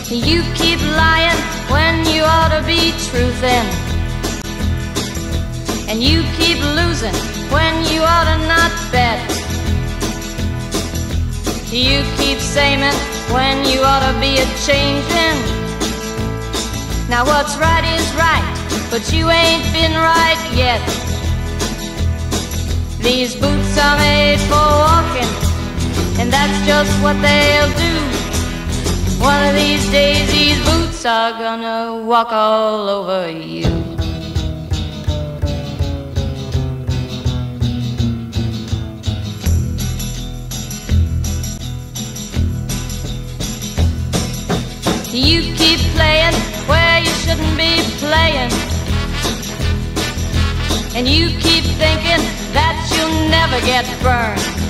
You keep lying when you ought to be truthing, and you keep losing when you ought to not bet. You keep saying when you ought to be a-changing. Now what's right is right, but you ain't been right yet. These boots are made for walking, and that's just what they'll do. One of these days these boots are gonna walk all over you. You keep playing where you shouldn't be playing, and you keep thinking that you'll never get burned.